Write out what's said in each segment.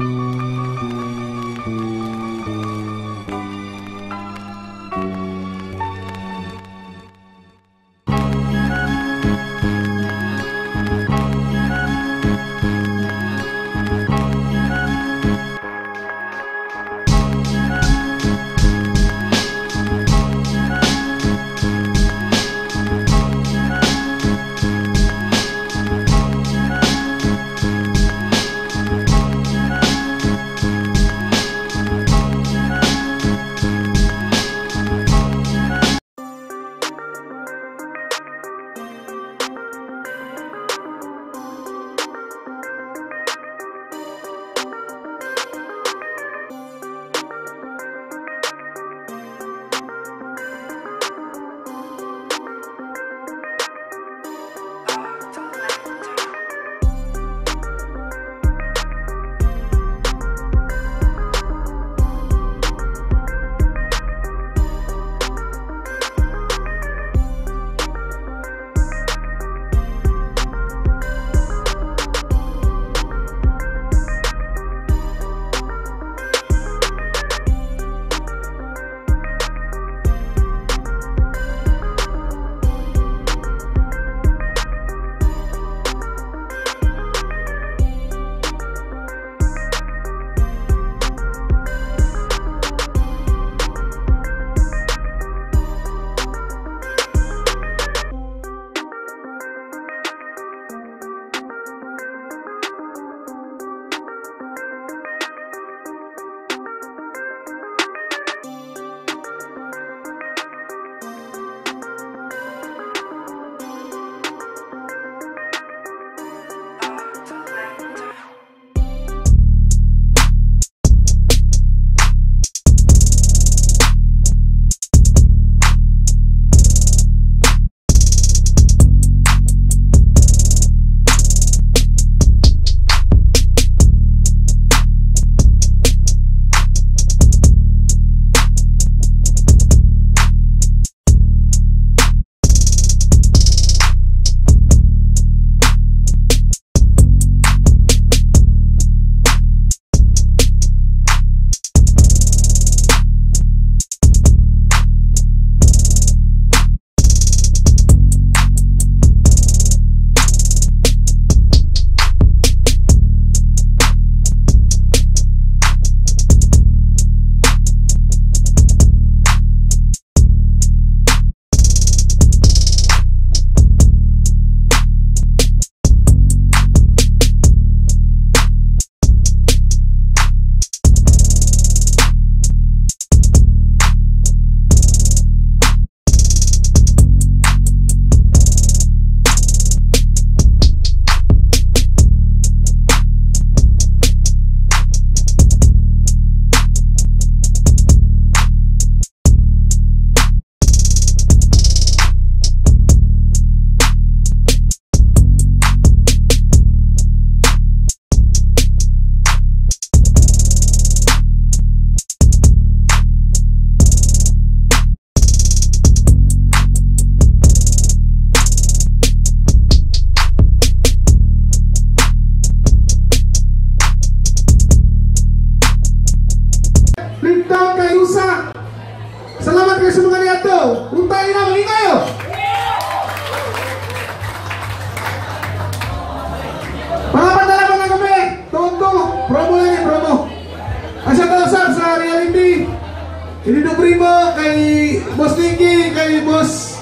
Ini do primo kay Boss Nicky, kay Boss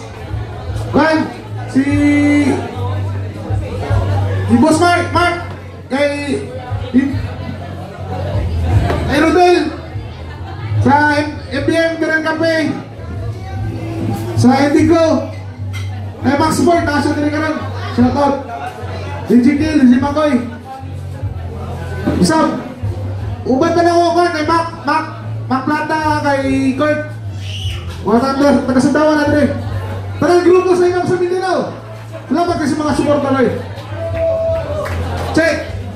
Juan, si Boss Mark, kay Rodel, sa MBM Birang Cafe, sa Indigo, kay Max Sport, nasa din ka rin, shoutout, DJ Kill, DJ Makoy, isang, ubat na lang ako kay Mac Plata, kay Kurt, mga tanda, taga-sandawan natin eh. Parang grupo sa inyo sa Mindanao. Salamat kasi mga support na rin. Check!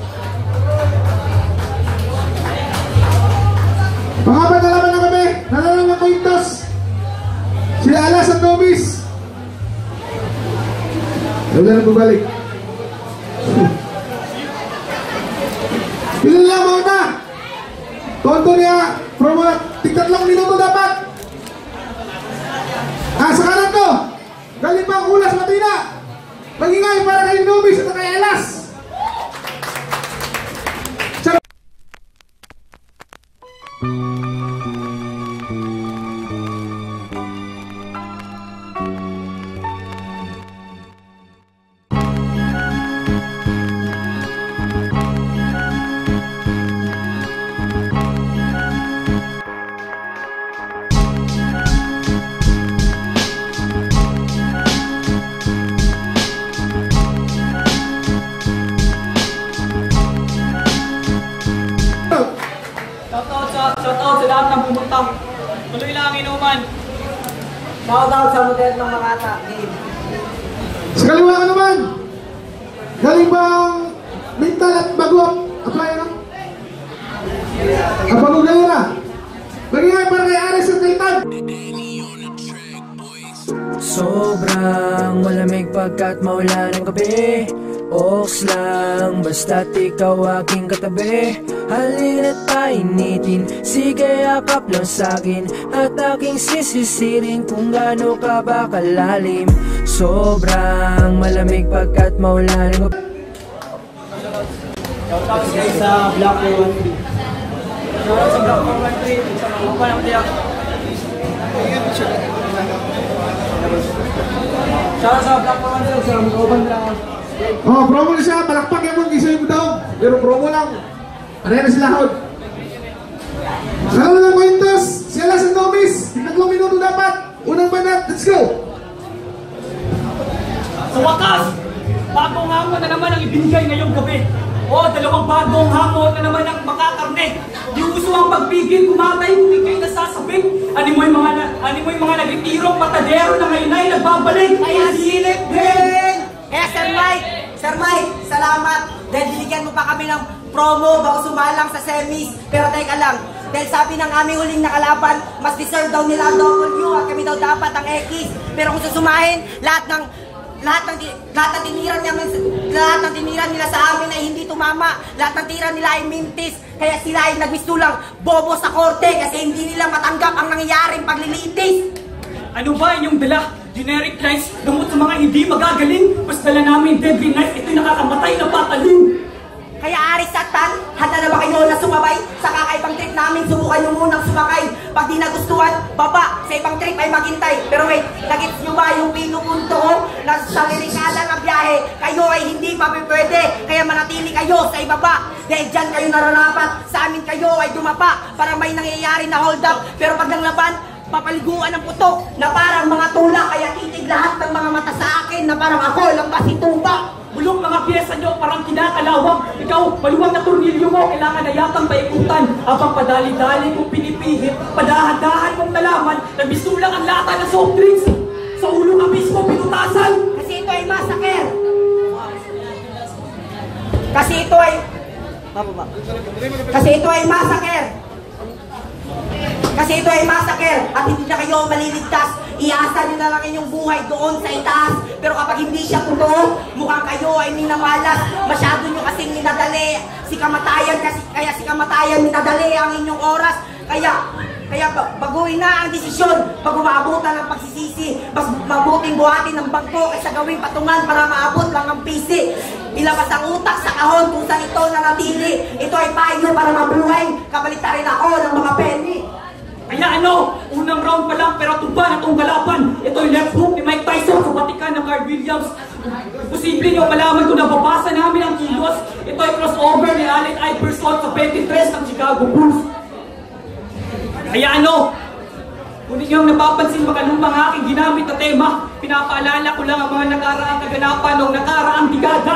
Mga panalaman na kami, nalalang ng Cointos, sila Alas at Nobis. Huwag na nagbabalik. Ilan lang muna! Tonto niya, from 3 minuto dapat. Sa kanan ko, galing pa ang Ulas Matina. Magingay para kay Nubis at kay Elas. Shoutout sa lahat ng pumunta. Tuloy lang ang inuman. Shoutout sa model ng Makata game. Sa kaliwa ka naman, galing bang mental at bago apply na? Ang bago galing na. Magingay para kay Ares at kay Tad. Sobrang malamig pagkat maulan ng gabi. Oks lang, basta't ikaw aking katabi. Halina't painitin, sige yakap lang sa'kin. At aking sisisirin kung gaano ka ba kalalim. Sobrang malamig pagkat maulan ng gabi. Shoutout guys sa Black 413. Shoutout sa Black 413. Ako pa naman diyak. Shoutout sa Black 413. Sa Mauban lang. Promo na siya, palakpak yan mo, isa yung daw. Pero promo lang. Ano yan na sila hod? Ano lang kwentos? Si Elas at Nubis, 3 minuto dapat. Unang banat, let's go! Sa wakas, bagong hamon na naman ang ibinigay ngayong gabi. O, 2 bagong hamon na naman ang makakarne. Di uso ang pagpigil, kumatay, kung ikay nasasabing. Animoy mga nagtitirong patadero na ngayon ay nagbabalik. Kaya silip din! Sir Mike, salamat. Dahil binigyan mo pa kami ng promo bago sumalang sa semis. Pero teka lang, dahil sabi ng aming huling nakalaban, mas deserve daw nila ang W at kami daw dapat ang X. Pero kung susumahin, lahat ng tinira nila sa amin ay hindi tumama. Lahat ng tira nila ay mintis. Kaya sila ay nagmistulang bobo sa korte kasi hindi nila matanggap ang nangyayaring paglilitis. Ano ba inyong dala? Generic knives, gamot sa mga hindi magagaling. Mas dala namin deadly knife, ito'y nakakamatay na pataling. Kaya Aris at Tan, handa na ba kayo na sumabay? Sa kakaibang trip namin, subukan nyo munang sumakay. Pag di nagustuhan, baba, sa ibang trip ay maghintay. Pero wait, nagits nyo ba yung pinupunto ko? Na sa lirikala ng biyahe, kayo ay hindi pa pwede. Kaya manatili kayo sa ibaba. Dahil dyan kayo nararapat, sa amin kayo ay dumapa. Para may nangyayari na hold up. Pero pag nanglaban, papaliguan ng putok na parang mga tula. Kaya titig lahat ng mga mata sa akin na parang ako lang basituba. Bulok mga pyesa nyo, parang kinakalawang. Ikaw, maluwag na turnilyo mo, kailangan na yatang paikutan. Habang padali-dali kong pinipihit, padahan-dahan mong nalaman, nabisulang ang lata ng soft drinks. Sa ulo ka mismo pinutasan. Kasi ito ay massacre. Kasi ito ay massacre. Kasi ito ay massacre at hindi na kayo maliligtas. Iasa nyo na lang inyong buhay doon sa itaas. Pero kapag hindi siya totoo, mukhang kayo ay minamalas. Masyado nyo kasing minadali si kamatayan, kaya si kamatayan minadali ang inyong oras. Kaya baguhin na ang desisyon. Pag umaabutan ang pagsisisi, mas mabuting buhatin ng bangko kaysa gawing patungan para maabot lang ang pisi. Ilabas ang utak sa kahon kung saan ito nanatili. Ito ay payo para mabuhay. Kabalita rin ako ng mga penny. Kaya ano, unang round pa lang pero tuba na itong galaban. Ito'y left hook ni Mike Tyson sa batikan ng Carl Williams. Posible nyo malaman kung nababasa namin ang kilos. Ito'y crossover ni Allen Iverson sa 23 ng Chicago Bulls. Kaya ano, kung ninyong napapansin makalumang aking ginamit na tema, pinapaalala ko lang ang mga nakaraang kaganapan ng nakaraang digada.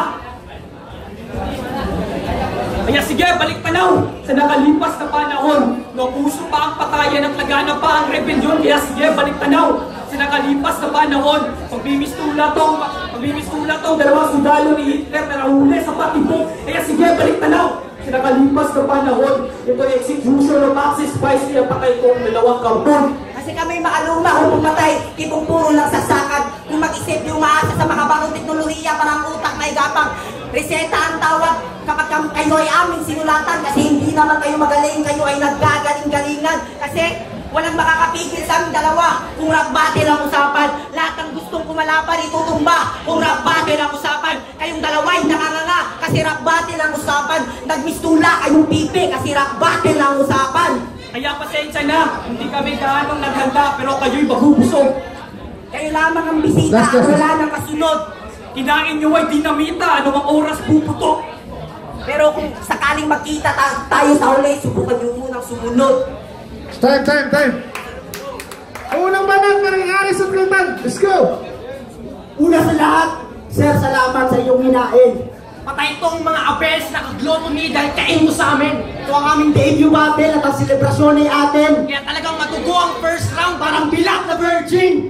Kaya sige, balik tanaw sa nakalipas na panahon. Noong uso pa ang patayan at lagana pa ang rebelyon. Kaya sige, balik tanaw sa nakalipas na panahon. Pagmimistula tong dalawang sundalo ni Hitler na nahuli sa patibok. Kaya sige, balik tanaw sa nakalipas na panahon. Ito ay execution of Axis Spice niya patay kong 2 kampon. Kasi kami makaluma kung pumatay, tipong puro lang sasakan. Kung mag-isip yung maasa sa makabagong teknolohiya, parang utak na igapang. Reseta ang tawag kapag kayo ay aming sinulatan kasi hindi naman kayo magaling, kayo ay naggagaling-galingan. Kasi walang makakapigil sa aming dalawa. Kung rap battle ang usapan, lahat ng gustong kumalaban itutumba. Kung rap battle ang usapan, kayong dalawa ay nakanganga. Kasi rap battle ang usapan. Nagmistula kayong pipi kasi rap battle ang usapan. Kaya pasensya na, hindi kami gaanong naghanda pero kayo'y bagubusog. Kayo lamang ang bisita, wala nang kasunod. Kinain nyo ay dinamita, anong oras puputok? Pero kung sakaling magkita tayo sa huli, subukan nyo munang sumunod. Time. Unang banat, Maring Aris at Clinton. Let's go! Una sa lahat, sir, salamat sa iyong hinain. Patay itong mga abels na kagloto ni dahil kain mo sa amin. Ito ang aming debut battle at ang selebrasyon ni atin. Kaya talagang matugo ang first round parang bilang na virgin.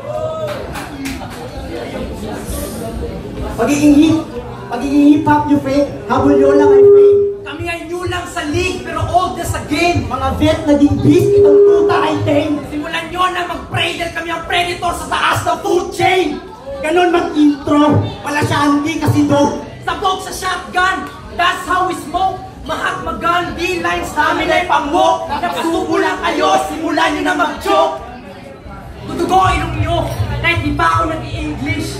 Pagiging hip-hop nyo, fake, habol nyo lang ay fake. Kami ay new lang sa league pero old na sa game. Mga vet naging beast, itong puta ay tame. Simulan nyo na mag-pray dahil kami ang predator sa taas ng food chain. Ganon mag-intro, wala siya hindi kasi dog. Sabog sa shotgun, that's how we smoke. Mahatma Gandhi, lines namin ay pangmok. Nagsubo lang kayo, simulan nyo na mag-joke. Tutugo ilong nyo, kahit di pa ako nag-i-English.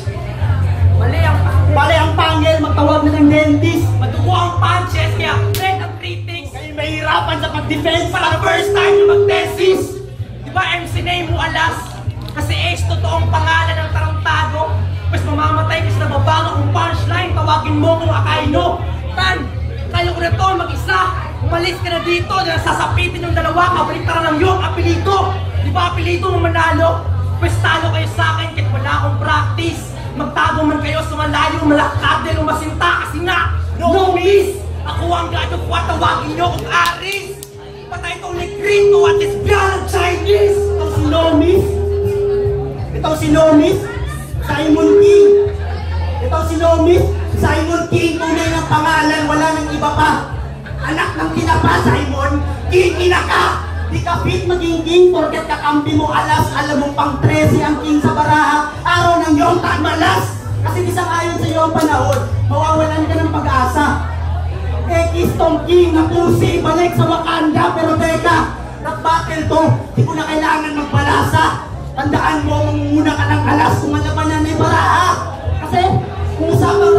Mali ang pangil, magtawag na ng dentist. Madugo ang punches, kaya red ang critics. Kayo mahirapan sa pag-defense para first time na mag-thesis. Di ba MC name mo alas? Kasi Ace totoong pangalan ng tarantado. Mas mamamatay kasi nababago kung punchline, tawagin mo kung akaino. Tan, tayo ko na to mag-isa. Umalis ka na dito, dahil sasapitin yung dalawa, kabaliktaran ng yung apelito. Di ba apelito mo manalo? Pwes talo kayo sa akin kahit wala akong practice. Magtago man kayo sa malayo, malakad dahil umasinta kasi nga no miss! Ako ang God of War, tawagin nyo kung Aris. Patay itong Negrito at lesbian ng Chinese. Itong si Nomis. Itong si Nomis. Simon King. Itong si Nomis. Simon King, tunay ng pangalan, wala nang iba pa. Anak ng tinapa, Simon. King, ina ka! Di ka fit maging king, porket kakampi mo alas. Alam mong pang 13 ang king sa baraha. Araw ng iyong malas. Kasi di sang-ayon sa iyo ang panahon, mawawalan ka ng pag-asa. Ekis tong king na pusi, balik sa Wakanda. Pero teka, rap battle to, di ko na kailangan magpalasa. Tandaan mo, mangunguna ka ng alas kung malabanan ay baraha. Kasi kung usapang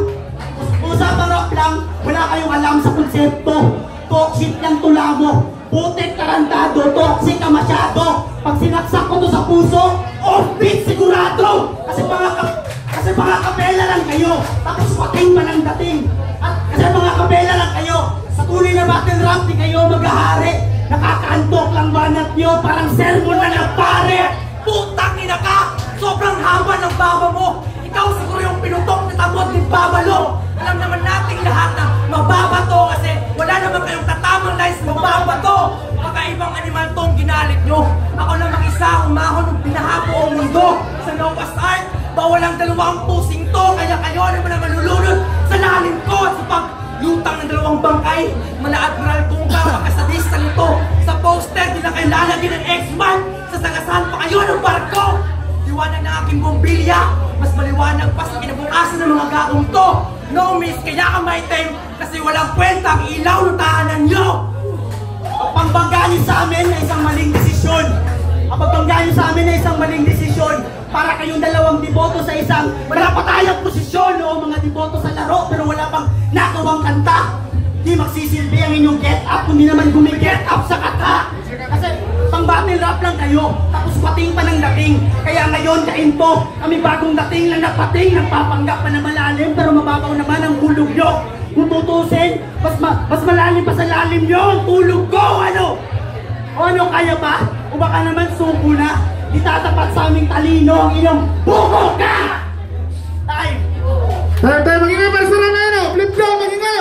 rap lang, wala kayong alam sa konsepto. Toxic ng tula mo. Putik tarantado, toxic ka masyado. Pag sinaksak ko to sa puso, off-beat sigurado. Kasi mga kapela lang kayo, tapos pating pa ng dating. At kasi mga kapela lang kayo, sa tuloy na battle rap, di kayo maghahari. Nakakaantok lang banat nyo, parang sermon na ng pare. Putang ina ka! Sobrang haba ng baba mo! Ikaw siguro yung pinutok na tamod ni Babalo! Alam naman nating lahat na mababa to kasi wala naman kayong tatamang lines mababa to! Kakaibang animal tong ginalit nyo! Ako lang mag-isa umahon ng binahapo ang mundo! Sa Noah's Ark, bawal ang dalawang pusing to! Kaya kayo naman ang malulunod sa lalim ko! Sa paglutang ng dalawang bangkay, malaadmiral kung ka makasadista nito! Sa poster, di na kayo lalagyan ng X-Man! Sasagasahan pa kayo ng barko! Liwanag ng aking bombilya, mas maliwanag pa sa kinabukasan ng mga gagong to. No miss, kaya ka may time kasi walang kwenta ang ilaw ng tahanan nyo. Ang pagbangga niyo sa amin ay isang maling desisyon. Ang pagbangga niyo sa amin ay isang maling desisyon. Para kayong dalawang deboto sa isang malapatayang posisyon. O mga deboto sa laro pero wala pang nakawang kanta. Di magsisilbi ang inyong get up kung di naman gumiget up sa kata. Kasi pang battle rap lang kayo, tapos pating pa ng dating. Kaya ngayon kainto, kami bagong dating lang napating. Nagpapanggap pa na malalim pero mababaw naman ang hulog nyo. Kung tutusin, mas malalim pa sa lalim nyo ang tulog ko. Ano? O ano, kaya ba? O baka naman suko na? Itatapat sa aming talino ang iyong buko ka! Time! Tayo, magingay para sa Rameno! Flip go, magingay!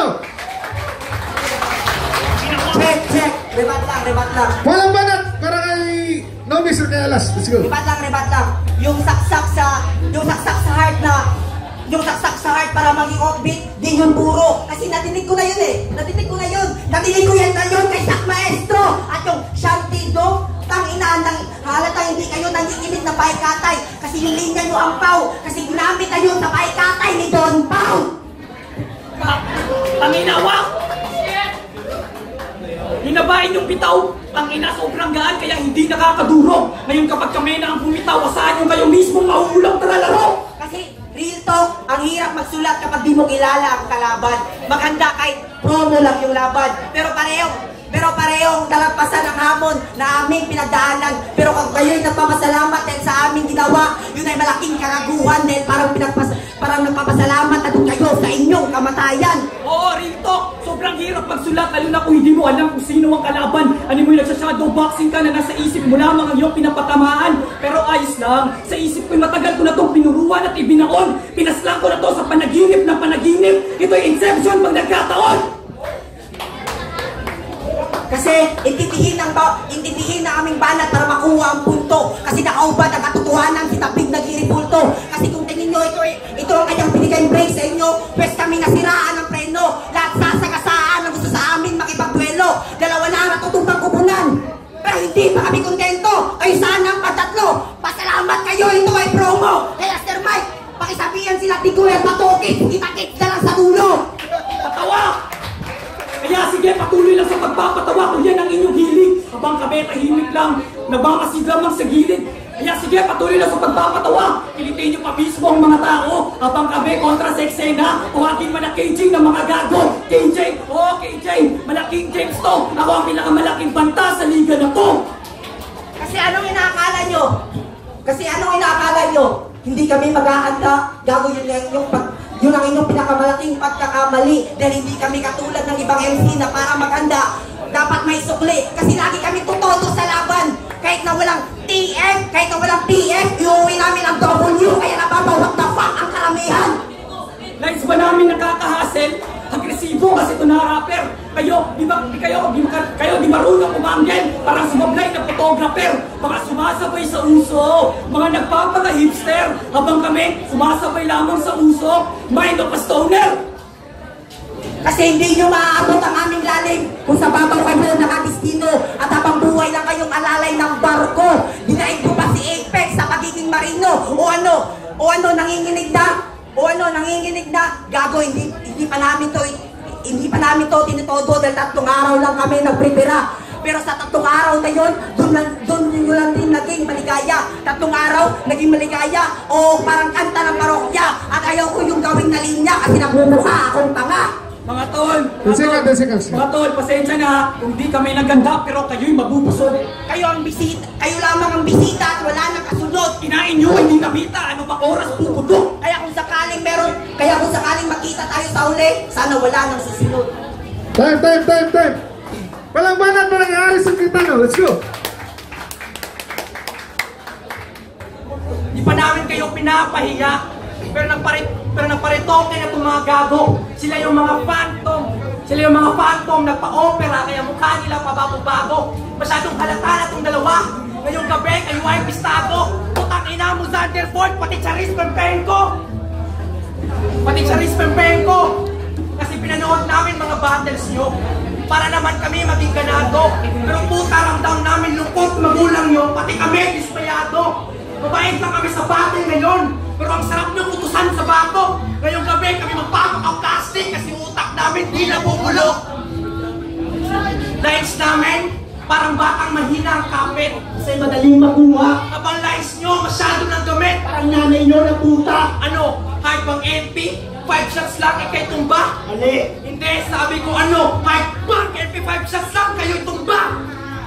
Check! Rebat lang. Walang banat para kay Nomis or kay Alas. Let's go. Rebat lang. Yung saksak sa heart para maging offbeat, di yun puro. Kasi natinig ko na yun. Natinig ko yan kay Sak Maestro. At yung Shanty Dog, tang-inaan halatang hindi kayo nangikinig na paikatay. Kasi yung linya nyo ang pau. Kasi ginamit na yun sa paikatay ni Don Pau. Panginawa! Pinabain yung bitaw. Ang ina, sobrang gaan kaya hindi nakakaduro. Ngayon kapag kami na ang bumitaw, asahan yung kayo mismo mauulang talalaro. Kasi, real talk, ang hirap magsulat kapag di mo kilala ang kalaban. Maganda kahit promo lang yung laban. Pero parehong dalampasan ng hamon na aming pinagdaanan. Pero kung kayo'y nagpapasalamat dahil sa aming ginawa, yun ay malaking kagaguhan dahil parang nagpapasalamat na doon kayo sa inyong kamatayan. Oo, real talk. Sobrang hirap magsulat, lalo na kung hindi mo alam kung sino ang kalaban. Ano mo yung nagsha-shadow boxing ka na nasa isip mo lamang ang iyong pinapatamaan. Pero ayos lang, sa isip ko'y matagal ko na itong pinuruan at ibinaon. Pinaslang ko na to sa panaginip ng panaginip. Ito'y Inception pag nagkataon. Kasi intindihin na aming banat para makuha ang punto. Kasi nakaubad ang katotohanan, sitabig nagiripulto. Kasi kung tingin nyo, ito ang kanyang binigay break sa inyo, pwes kami nasiraan ng preno. Lahat sasagasaan ang gusto sa amin makipagduelo. Dalawa na ang natutupang kupunan. Pero hindi pa kami kontento. Kayo sana ang patatlo. Pasalamat kayo, ito ay promo. Kaya Sir Mike, pakisabihan sila Tigoy at Patukit. Itakit na lang sa dulo. Patawa! Kaya sige, patuloy lang sa pagpapatawa kung yan ang inyong hiling. Habang kami tahimik lang, nabakasid lamang sa gilid. Kaya sige, patuloy lang sa pagpapatawa. Pilitin nyo pa mismo ang mga tao. Habang kami kontra sa eksena, tuwagin man ang KJ ng mga gago. KJ, oo KJ, malaking James to. Ako ang pinakamalaking banta sa liga na to. Kasi anong inaakala nyo? Hindi kami maghahanda. Gago yun ang inyong pinakamalaking pagkakamali. Dahil hindi kami katulad ng ibang MC na para maghanda, dapat may sukli. Kasi lagi kami tutodo sa laban. Kahit na walang TF, kahit na walang PF, iuwi namin ang W. Kaya nababawag na fuck ang karamihan. Lines ba namin nakakahassle? Agresibo kasi ito na rapper. Kayo, di marunong umanggel. Parang sumablay na photographer. Mga sumasabay sa uso. Mga nagpapaka-hipster. Habang kami, sumasabay lamang sa uso. Mind of a stoner. Kasi hindi nyo maaabot ang aming lalim kung sa babaw kayo nakadistino at habang buhay lang kayong alalay ng barko. Dinaig ko ba si Apex sa pagiging marino? O ano, nanginginig na? Gago, hindi pa namin to tinitodo dahil 3 araw lang kami nagprepara. Pero sa 3 araw na yun, doon nyo lang din naging maligaya. 3 araw, naging maligaya. O parang kanta ng parokya. At ayaw ko yung gawing na linya kasi nagmumukha akong tanga. Mga tol, 10 seconds. mga tol, pasensya na kung di kami naganda pero kayo'y mabubusog. Kayo lamang ang bisita at wala nang kasunod. Kinain nyo, hindi nabita. Ano ba oras puputok? Kaya kung sakaling makita tayo sa uli, sana wala nang susunod. Time. Walang banat na nangyari sa Quintano. Let's go. Di pa namin kayo pinapahiya. Pero nagparitoke na itong mga gago. Sila yung mga phantom. Nagpa-opera kaya mukha nila pabago-bago. Masyadong halata na itong dalawa. Ngayong gabi kayo ay pistado. Putang ina mo Zanderford, pati Charis Pempenko. Kasi pinanood namin mga battles nyo. Para naman kami maging ganado. Pero puta ramdam namin lungkot magulang nyo. Pati kami dismayado. Mabait lang kami sa battle ngayon. Pero ang sarap nyo utusan sa bato. Ngayong gabi kami magpapaka-plastic kasi utak namin di nabubulok. Lines namin, parang batang mahina ang kapit. Kasi madaling makuha. Habang lines nyo, masyado ng gamit. Parang nanay nyo na puta. Ano, kahit bang MP, 5 shots lang ikay tumba? Mali. Hindi, sabi ko kahit bang MP 5 shots lang kayo tumba.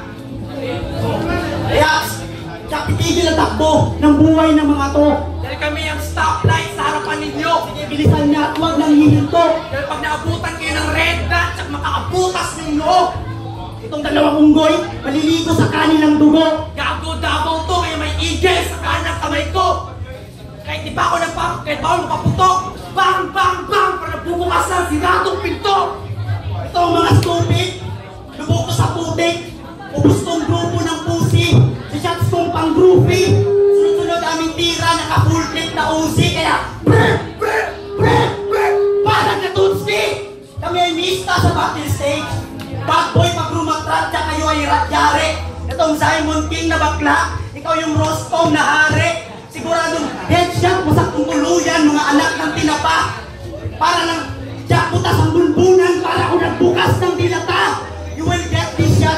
Kaya pitigil ang takbo ng buhay ng mga to. Dahil kami ang stoplight sa harapan ninyo. Sige, bilisan niya at huwag nang hihinto. Dahil pag naabutan kayo ng red dot, at makakabutas ng noo. Itong dalawang unggoy, maliligo sa kanilang dugo. Gago Davao to, kaya may igel sa kanang kamay ko. Kahit di pa ako kahit ba ako nakaputok. Bang, bang, bang, para bubukas ang siratong pinto. Ito ang mga stupid. Lubog ko sa putik. Ubus tong grupo ng pusi. Shots kong pang groupie. Sunod-sunod aming tira, naka-full clip na Uzi. Kaya parang natutski. Kami ay mista sa battle stage. Bad boy pag rumatratya kayo ay ratyari. Itong Simon King na bakla, ikaw yung Rostom na hari. Siguradong headshot mo sa tuluyan mga anak ng tinapa. Para lang jackputas ang bulbunan para kung nagbukas ng dilata. You will get this shot.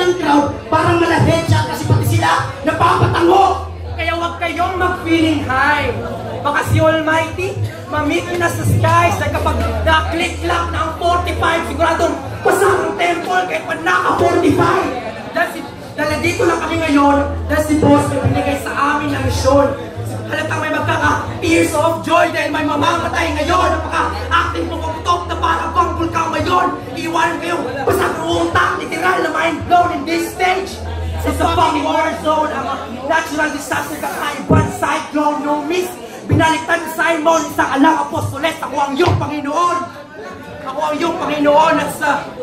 ng crowd, parang malahit siya kasi pati sila napapatango. Kaya huwag kayong mag-feeling high. Baka si Almighty, ma-meet nyo na sa skies na kapag na-click lang na ang 45, siguradong pasang ang temple kahit pa naka-45. Dahil dito lang kami ngayon, dahil si Boss may binigay sa amin na misyon. Halatang may magkaka-tears of joy dahil may mamamatay ngayon. Napaka-acting pumuputok na parang bang bulkan ngayon. Iiwanan kayong pasang utak, literal na mind blown in this stage. It's a fucking war zone, ang natural disaster, kakaiban, cyclone, no miss. Binaliktad ni Simon, isang alang apostoles, ako ang iyong Panginoon. Ako ang iyong Panginoon at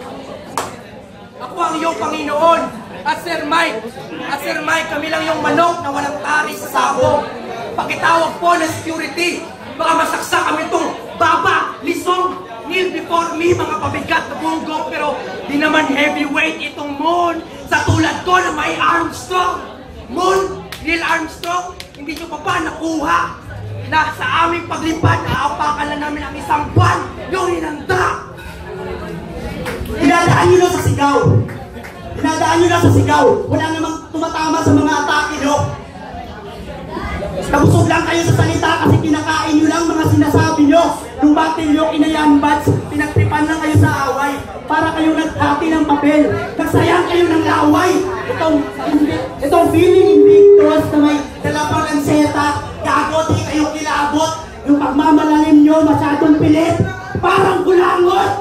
ako ang iyong Panginoon. At Sir Mike, kami lang yung manok na walang tari sa sabong. Pakitawag po ng security, baka masaksak kami itong baba, lisong, kneel before me, mga pabigat na bungo, pero di naman heavyweight itong Moon. Sa tulad ko na may Armstrong. Moon, Neil Armstrong, hindi nyo pa ba nakuha na sa aming paglipad, naapakan na namin ang isang buwan, yung hinanda. Inadaan nyo na sa sigaw. Inadaan nyo na sa sigaw. Wala namang tumatama sa mga atake nyo. Nabusog lang kayo sa salita kasi kinakain nyo lang mga sinasabi nyo. Nung battle nyo, inayan bats, pinagtripan lang kayo sa away. Para kayo naghati ng papel. Nagsayang kayo ng laway. Itong feeling invictus na may dalapang lanseta. Gago, di kayo kilabot. Yung pagmamalalim nyo, masyadong pilit. Parang kulangot.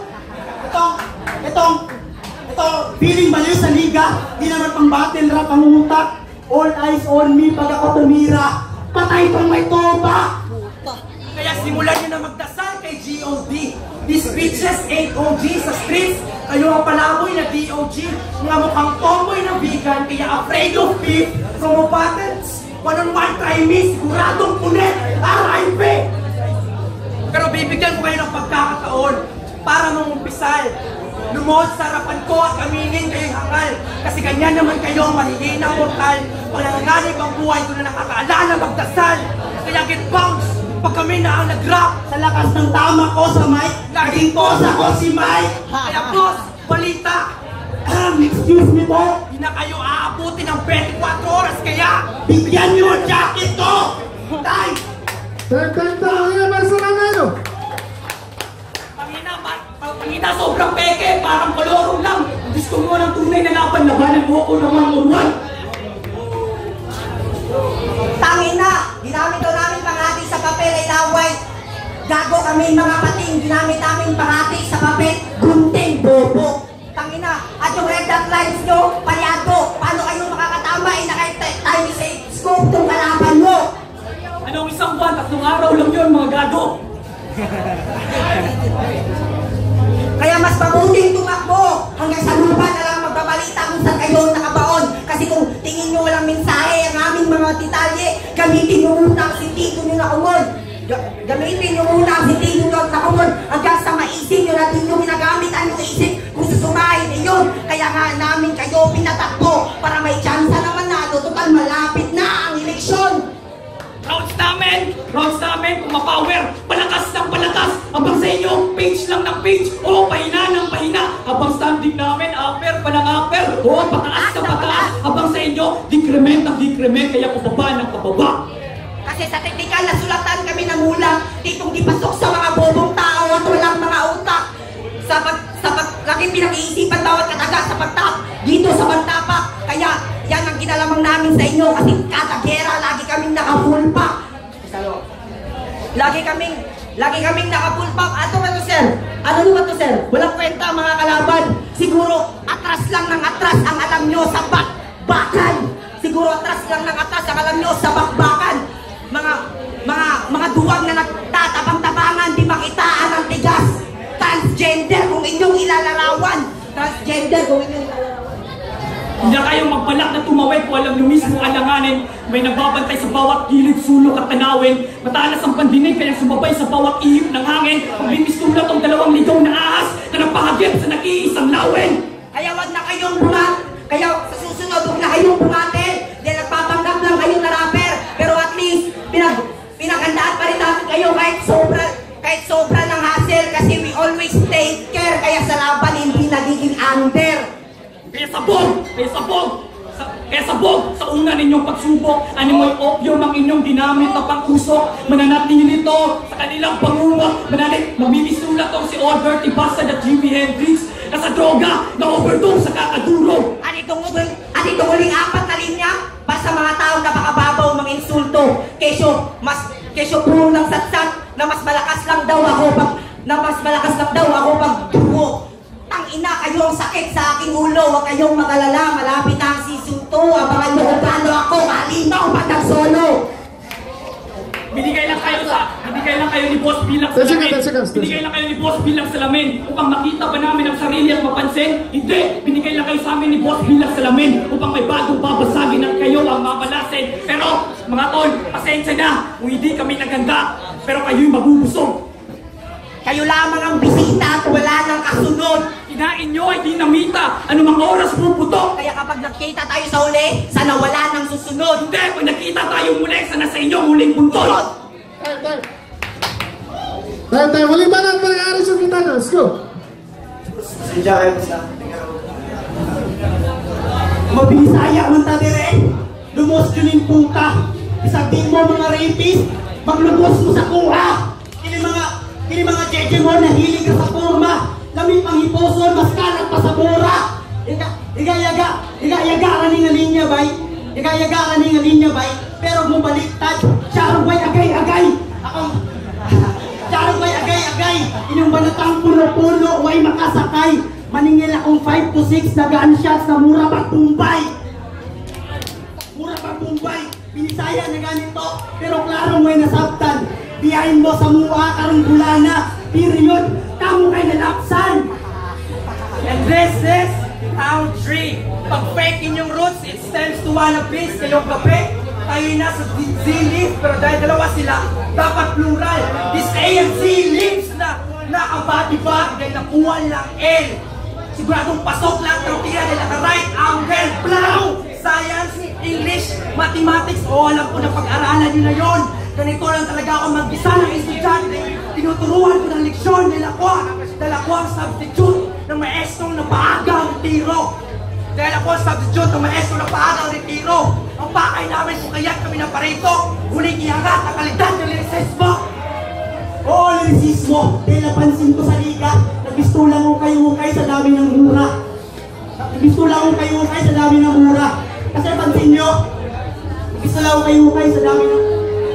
Itong feeling baliw sa liga. Di naman pang battle rap ang utak. All eyes on me pag ako tumira. Patay pang may toba. Kaya simulan nyo na magdasal kay G.O.D. These bitches ain't OG sa streets. Kayo ang palaboy na D.O.G. Mga mukhang tomboy na vegan, kaya afraid of beef. Promo patents, one-on-one try me, siguradong punet, RIP. Pero bibigyan ko kayo ng pagkakataon para mangumpisal. Lumuhod sa harapan ko at aminin kayong hangal. Kasi ganyan naman kayo mahihinang mortal. Pag nanganganib ang buhay ko na nakakaalala magdasal. Kaya get bounce pag kami na ang nag-rap. Sa lakas ng tama ko sa mic, naging boss ako si Mike. Kaya boss, balita. Excuse me po. Hindi na kayo aabuti ng 24 oras kaya Bigyan niyo ang jacket ko. Tay! Tagkanta ka nga, Marcelo Angelo. Pangina, sobrang peke, parang kolorong lang. Gusto mo ng tunay na laban mo ko ng 1-on-1. Tangina, ginamit daw namin panghati sa papel ay laway. Gago kami mga pating, ginamit namin panghati sa papel, gunting, bobo. Tangina, at yung red dot lines nyo, palyado. Paano kayo makakatama ay naka-time sa scope itong kalaban mo? Anong isang buwan, 3 araw lang yun, mga gago. Kaya mas mabuting tumakbo hanggang sa lupa na lang magbabalita kung saan kayo nakabaon. Kasi kung tingin nyo walang mensahe ang aming mga detalye, gamitin nyo muna ang sentido nyo na kumon. Gamitin nyo muna ang sentido nyo na kumon hanggang sa maisip nyo na din nyo ginagamit ang yung isip kung susumahin iyon. Kaya nga namin kayo pinatakbo para may chance na manalo. Total malapit na ang eleksyon. Rounds namin, kumapower, palakas ng palakas. Abang sa inyo, page lang ng page, o pahina ng pahina. Abang standing namin, upper pa ng upper, o pataas na pataas. Abang sa inyo, decrement ng decrement, kaya pababa ng pababa. Kasi sa teknikal na sulatan kami namulang, ditong di pasok sa mga bobong tao at walang mga utak. Laging pinag-iisipan bawat kataga sa pagtap, dito sa Bantapak. Kaya yan ang ginalamang namin sa inyo kasi kada gera, lagi kaming naka-full pack. Lagi kaming naka-full pack. Ano ba to, sir? Ano ba to, sir? Walang kwenta mga kalaban. Siguro atras lang ng atras ang alam nyo sa bakbakan. Siguro atras lang ng atras ang alam nyo sa bakbakan. Mga duwag na nagtatabang-tabangan, di makitaan ang tigas. Transgender kung inyong ilalarawan. Transgender kung inyong ilalarawan. Hindi na kayong magbalak na tumawid kung alam nyo mismo alanganin. May nagbabantay sa bawat gilid, sulok at tanawin. Matalas ang pandinig kaya sumabay sa bawat ihip ng hangin. Magbibistulot ang 2 ligaw na ahas na napahagip sa nag-iisang lawin. Kaya wag na kayong kaya sa susunod huwag na kayong bumate. Dahil nagpapanggap lang kayong na rapper. Pero at least pinaghandaan pa rin natin kayo kahit sobra ng hassle kasi we always take care. Kaya sa laban hindi nagiging under. Kaya sa Kaya sabog sa una ninyong pagsubok, animoy opium ang inyong ginamit na pang-usok. Mananatili nito sa kanilang pangungok. Mamimisulat tong si Albert Ibasa at Jimi Hendrix na sa droga, na overdose sa kakaduro. At itong huling apat na linya, para sa mga taong napakababaw mga insulto. Kesyo puro ng satsat na mas malakas lang daw ako pag dugo. Ang ina, kayo ang sakit sa aking ulo. Huwag kayong magalala, malapit na ang season 2. Abangan nyo kung paano ako malinaw pag nag-solo. Binigay lang kayo ni Boss bilang salamin. Binigay lang kayo ni Boss bilang salamin. Upang makita ba namin ang sarili at mapansin? Hindi! Binigay lang kayo sa amin ni Boss bilang salamin. Upang may bagong babasagin at kayo ang mamalasin. Pero, mga tol, pasensya na. Kung hindi kami naganda, pero kayo'y mabubusog. Kayo lamang ang bisita at wala nang kasunod. Kinain nyo ay dinamita. Anumang oras puputok. Kaya kapag nagkita tayo sa uli, sana wala nang susunod. Hindi! Pag nakita tayo muli, sana sa inyo huling buntod. Tayo, waling banat pa nag-aaral sa kita. Let's go. Sadya kayo sa Mabisaya man ta dire. Lumos yun yung puta. Isabihin mo mga rapist, maglubos mo sa kuha. Kini mga jeje mo na hilig ka sa forma. Lamig pang hiposon, mas kalat pa sa bura. Igayaga ka nga linya bay. Igayaga ka nga linya bay. Pero mo baliktad, charong bay agay-agay. Charong bay agay-agay. Inyong banatang puno-puno, way makasakay. Maningil akong 5 to 6 na gunshots na mura pang Pumbay. Pinisaya na ganito, pero klarong may nasabtan. Biyahin mo sa mua, karong bulana. Period, tamo kay nalapsan. And this is round 3. Pag fake inyong roots, it stands to one apiece. Kayong kape, tayo na sa Z-leaf, pero dahil dalawa sila, dapat plural. This A and Z leaves na nakabati-bati dahil nakuha lang L. Siguradong pasok lang, pero tira nila ka right angle, plow! Science, English, Mathematics, alam ko na pag-aralan nyo na yun. Ganito lang talaga ako mag-isa ng estudyante. Tinuturuan ko ng leksyon, dala ko ang substitute ng maestrong na paagang tiro. Dahil ako ang substitute ng maestrong na paagang retiro. Ang pakay namin kung kaya't kami na parito, huling iangat ang kalidad ng lirisismo. Oo, lirisismo. Dahil napansin ko sa liga, nagbistulang ko kayo sa dami ng mura. Nagbistulang ko kayo sa dami ng mura. Kasi pansin nyo, nagbistulang ko kayo sa dami ng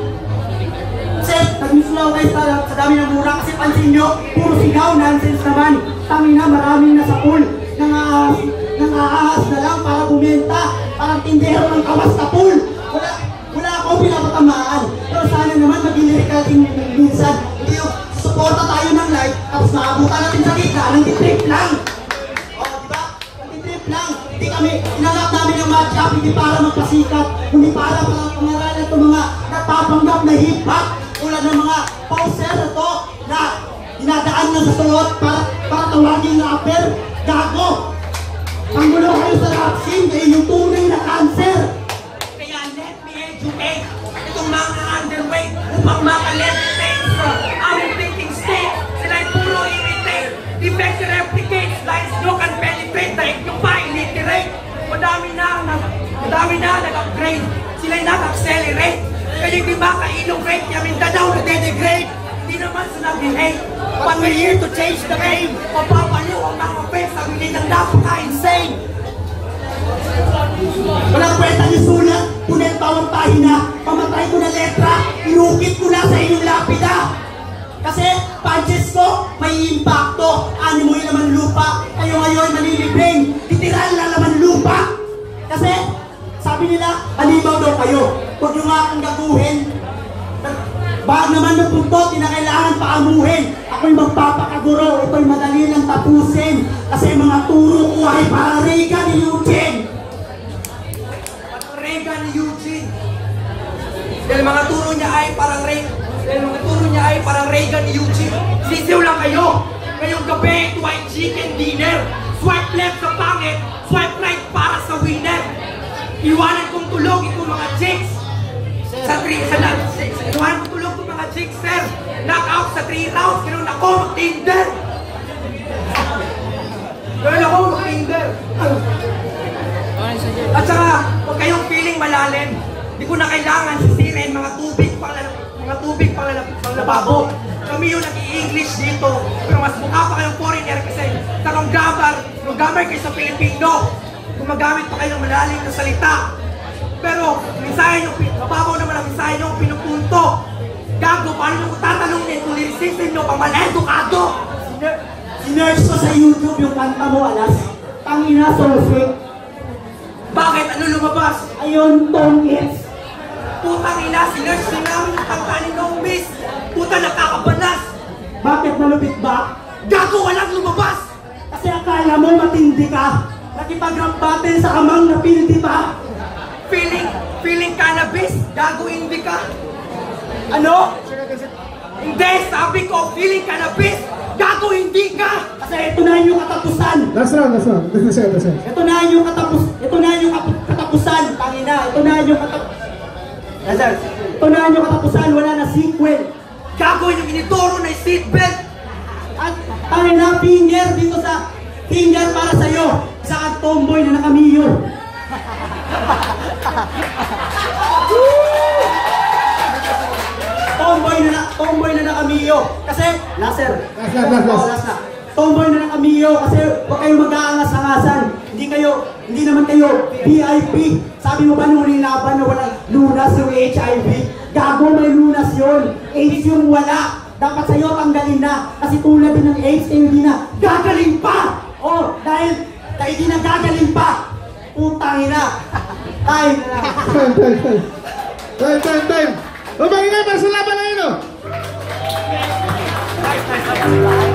sa dami ng mura. Kasi pansin nyo, puro sigaw, nonsense naman. Tangin na, maraming nasa pool. Nang-aahas na lang para bumenta. Parang tindero ng kawas na pool. Wala akong pinapatamaan. Pero sana naman maging lyrical minsan. Hindi yung suporta tayo ng live, tapos maabutan natin sa gitna, nang-trip lang. O, diba? Nang-trip lang. Hindi kami, inanap namin ang matchup, hindi para magpasikat, hindi para pangalan itong mga natapanggap na hip-hop. Tulad ng mga pauser na to na dinadaan na sa tulot para tawagin na rapper. Gago! Ang gulo kayo sa rap scene, kayo yung tunay na cancer. Kaya let me educate itong mga underweight upang maka-levitate from aming thinking state. Sila'y puro imitate. Defect replicates, lines nyo can penetrate. Dahil nyo pa illiterate. Madami na nag-upgrade. Sila'y nag-accelerate. Kaya di maka-innovate. Kaya Mindanao na de-degrade. Di naman sa nag-behave. But we're here to change the game. Mapapaliw ang mga fans. Ang hindi ng napaka-insane. Walang kwenta niyo sulat, punit bawang pahina, pamatay ko na letra, inukit ko na sa inyong lapida. Kasi punches ko, may impacto, ano mo yung laman lupa, kayo ngayon malilibing, titiran na laman lupa. Kasi, sabi nila, halimaw daw kayo, huwag nyo nga akong gaguhin. Bag naman ng puntot, di na kailangan paamuhin. Ako'y magpapakaguro, ito'y madali lang tapusin. Kasi mga turo ko ay para Reagan ni Eugene. Reagan Eugene. Dahil mga turo niya ay parang Reagan Eugene. Sisiw lang kayo. Ngayong gabi, white chicken dinner. Swipe left sa pangit, swipe right para sa winner. Iwanan kong tulog itong mga chicks. Iwanan kong tulog itong mga chicks, sir. Knockout sa 3 rounds, ganoon ako mag-Tinder. Ganoon ako mag-Tinder. na babo. Kami yung nag-i-English dito, pero mas mukha pa kayong foreigner kasi tarong gamar kayo sa Pilipino. Gumagamit pa kayo ng malalim na salita. Pero, mensahe nyo, mababaw naman ang mensahe nyo pinupunto. Gago, paano nyo tatanungin kung lyricist nyo pang mal-edukado? Sinerge ko sa YouTube yung kanta mo, alas. Tangina, so fake. Bakit? Ano lumabas? Ayun, tong hits. Putang ina, sinerge din namin yung kanta ni No Miss. Puta, nakakabanas. Bakit malupit ba? Gago, walang lumabas. Kasi akala mo matindi ka. Nakipag-rap battle sa amang napildi pa. Feeling cannabis? Gago, hindi ka. Ano? Hindi, sabi ko, feeling cannabis? Gago, hindi ka. Kasi ito na yung katapusan. Last round. That's it. Ito na yung katapusan. Tangina, ito na yung katapusan, wala na sequel. Gago, yung inituro na yung seatbelt. At tangina, finger dito sa finger para sa'yo. Isa kang tomboy na nakamiyor. Tomboy na nakamiyo. Kasi, laser. Last na. Tomboy na nakamiyo kasi huwag kayong mag-aangas-angasan. Hindi naman kayo VIP. Sabi mo ba nung nilaban na walang lunas yung HIV? Gago, may lunas yun. AIDS yung wala. Dapat sa'yo tanggalin na. Kasi tulad din ng AIDS, hindi na gagaling pa. Oh, dahil di na gagaling pa. Putang ina. Time na lang. Time. O, magiging para sa laban na yun, o.